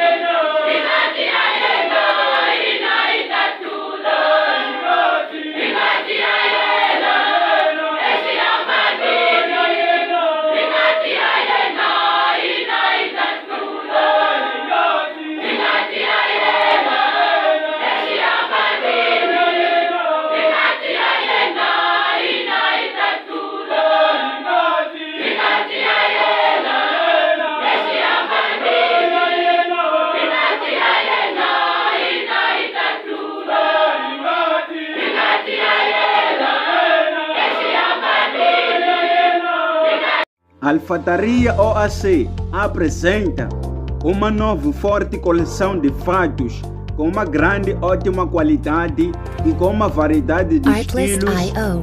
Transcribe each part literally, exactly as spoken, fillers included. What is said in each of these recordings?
Alfataria O A C apresenta uma nova forte coleção de fatos com uma grande ótima qualidade e com uma variedade de estilos,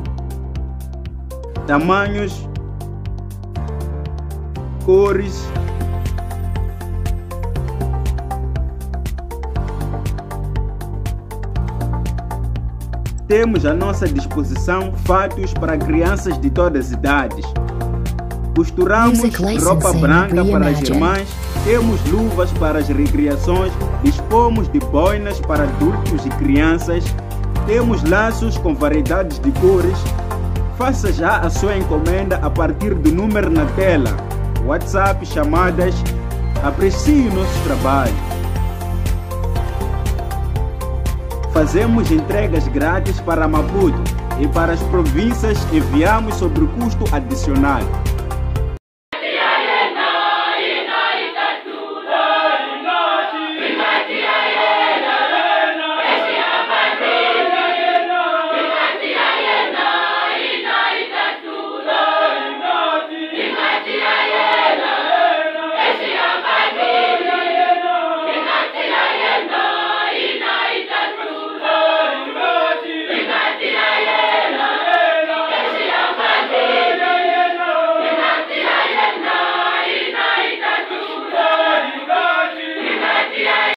tamanhos, cores, temos à nossa disposição fatos para crianças de todas as idades. Costuramos roupa branca para as irmãs, temos luvas para as recreações, dispomos de boinas para adultos e crianças, temos laços com variedades de cores. Faça já a sua encomenda a partir do número na tela, WhatsApp, chamadas. Aprecie o nosso trabalho. Fazemos entregas grátis para Maputo e para as províncias enviamos sobre o custo adicional.